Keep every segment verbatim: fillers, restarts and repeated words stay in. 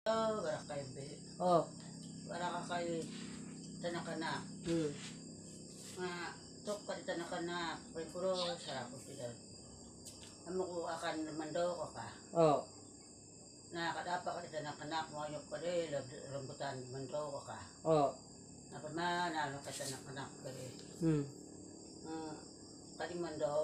Oh, wala kayo be. Oh. Wala ka kayo tanakana. Hmm. Nga, tok pa di tanakana. Pagkuro, sarap ko sila. Amo ko akan naman daw ka ka. Oh. Nakakadapa ka di tanakana. Kumayok pa rin. Rambutan naman daw ka ka. Oh. Napaman, ano ka tanakana ka rin. Hmm. Uh, kadiman daw.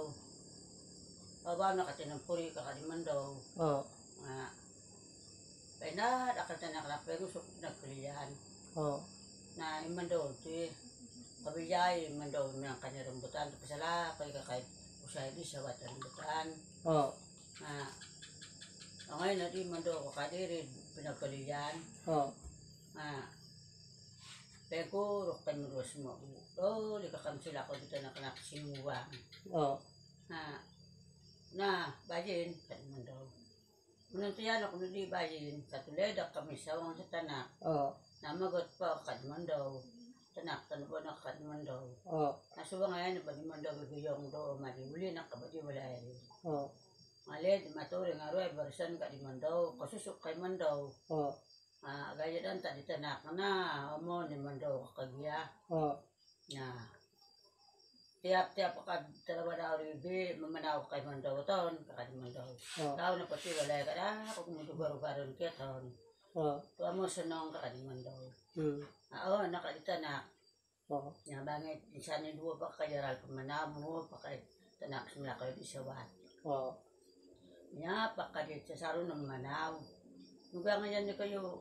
Bawa na ka tinampuri ka kadiman daw. Oh. Nga, kaya na, akan tanakana. Pero gusto ko nagkulihan. Oh. Na iman daw, ito pabiyay, iman daw ng kanya rambutan. Tapos ala, kaya kakay usay di sa wata rambutan. Oh. Na, na ngayon na di man daw ako kadirid, pinagkaliyan. Oh. Na, pero, ruktan mo dos mo. Oh, di ka kami sila ko dito na kanakasimuwang. Oh. Na, na, bajin, kaya man daw. Unang tiyan ako na di bajin, katuleda kami sa wang sa tanak. Oh. Namagot pa kadman daw. Tanak tanpo na kadman daw. Oh. Nasuwa ngayon ba di man daw bigayong daw maliuli na kabadi wala ay. Oh. Maled maturi nga roy barisan ka di man daw kasusuk kay man daw. Oh. Ah gaya dan tadi tanak na amo ni man daw kagya. Oh. Na tiap-tiap ka dalawa daw ribi mamanaw kay man daw ton kadi man daw. Oh. Daw na pati wala ka da kung mudugar-garon kaya ton. Oh. Tuwa mo sunong ka kadi man daw. Hmm. Oo, nakalita na. Oh. Nga bangit, isa ni dua pa kaya ral pamanamo pa kay tanak sila kayo di sawat. Oh. Nya pa kaya sa saro ng manaw. Nuga ngayon ni kayo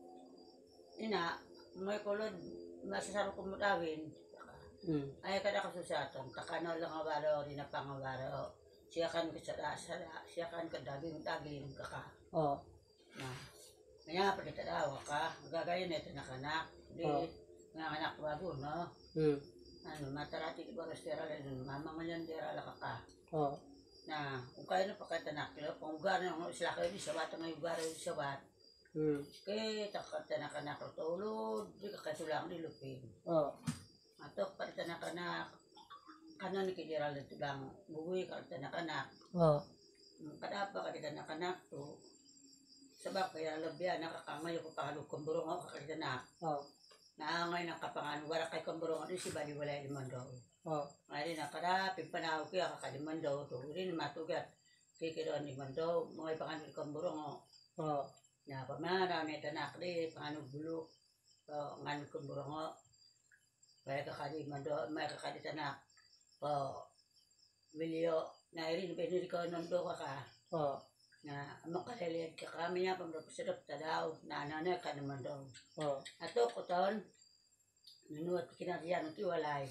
ina may kulod masasaro ko mutawin. Hmm. Ay kada kasusatan takano lang ang waro rin na pangawaro. Siya kan kasala sala, siya kan kadaging daging kaka. Oh. Na kaya pa kita daw ka, gagayon ito na kanak. Di Oh. nga anak bago no. Hmm. Ano, matarati di ba restera rin, mama ngayon di rala ka ka. Oh. Na, kung kayo na pakita na kilo, kung ugar na yung sila kayo di sabat, ang ugar di sabat, Hmm. kaya takata na kanak tulod, di ka kasulang di lupin. Oh. Atok palita na kanak, kanan ni kidiral na tulang buwi kalita na kanak. Oh. Kadapa kalita na kanak to, sabak kaya labya, nakakangay ko pahalog kong burong ako kalita na. Oh. Naangay ng kapangan, wala kay kong burong ano, si bali wala limang daw. Oh. Mari na kada pimpanaw kaya kakaliman daw to rin matugat kikiroon ni mando mga panganog kang burong Oh. na pamana may tanak di panganog bulok to nganog kang burong kaya kakali mando may kakali tanak po milyo na irin pinili ko nando ka ka Oh. na makaliliad ka kami niya pamrapasadap ta daw na nanay ka naman daw Oh. ato ko ton minuot kinariyan ng tiwalay.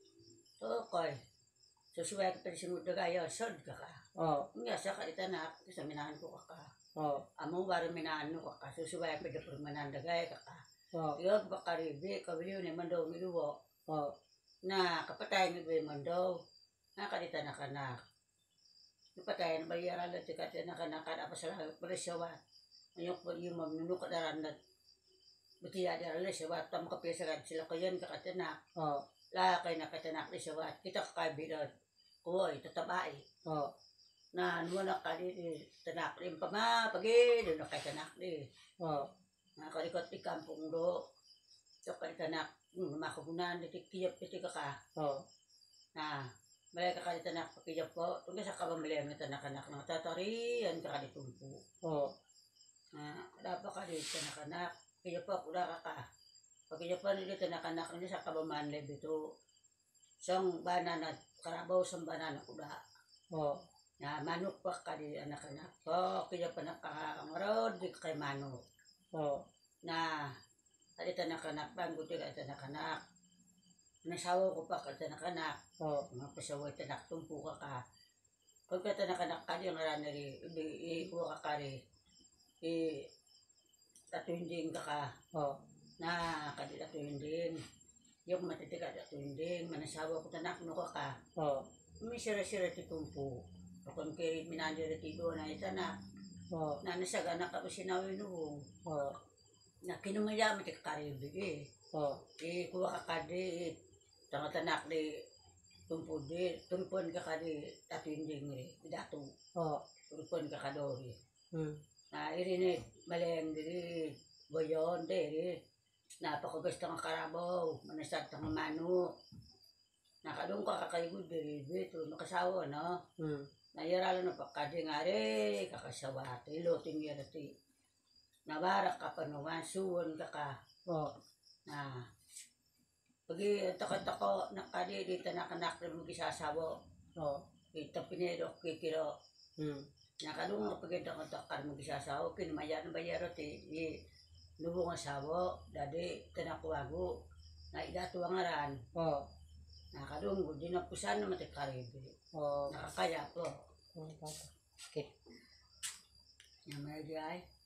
Okay. Susuway ka pa rin simod na kayo, sod ka ka. Oh. Nga sa kalita na, kasi minahan ko ka ka. Oh. Amo baro minahan mo ka ka, susuway ka pa rin manandagay ka ka. Oh. Iyog ba karibi, kabiliw ni Mandaw miluwo, Oh. na kapatay ni Bay Mandaw, na kalita na kanak. Kapatay na bayaran na tika na kanak, kada pa sa langit, pala siya wat. Ayok po yung magnunukot na randat. Butiya di rin siya wat, tam kapisaran sila kayan kakatanak. Oh. La kay nakatanak ni siya wat kita kabilod kuoy tatabay Oh. na nuwala ka di tanak rin pa ma pagi do kay tanak di Oh. na kalikot di kampung do to kay tanak makugunan di kiyap piti ka ka Oh. na malay ka kay tanak pakiyap po tungkol sa kabamilya ng tanak-anak ng tatarian ka di tumpo Oh. na dapat ka di tanak-anak kiyap po kuda ka ka pagkaya pa nila tanak-anak niya sa kabaman lebe to sang banana karabaw sang banana kuda Oh. na manok pa ka di anak-anak po kaya pa nakamarod di kay manok Oh. na kaya tanak-anak banggo di kay tanak-anak nasawa ko pa kay tanak-anak Oh. mga pasaway tanak tumpo ka ka pagka tanak-anak ka di ang ranari i-iwa ka ka ri i tatunding ka ka Oh. na kadila tuyunding yung matitiga da tuyunding manasawa ko tanak no ka Oh. may sira-sira ti tumpo kung kay minadyo na tido na itanak Oh. na nasaga na ka sinawi noong Oh. na kinumaya mo ti kakaribig eh Oh. eh kuha ka kadi tanga tanak di tumpo di tumpon ka kadi tatuyunding ri dato Oh. tumpon ka kadori Hmm. na Na irinit, maleng diri, boyon diri. Napakagusto ng karabaw, manasat ng manok. Nakadung ka kakaigod diri, dito, makasawa, no? Hmm. Nayaralo na pagkadi nga rin, kakasawa, ilutin niya rati. Nabarak ka pa naman, suwan ka ka. Oh. Na, pagi tako-tako, nakadi dito nakanak na mo gisasawa. Oh. Ito pinedok, kikiro. Hmm. Nakadung ka pagi tako-tako mo gisasawa, kinamayan ng bayaro ti, lubong asawa, dadi, tanakuwago. Na idato ang aran. Oh. Nakadung, di na pusan naman ti karibi. Oh. Nakakaya po. Okay. Yang may di ay.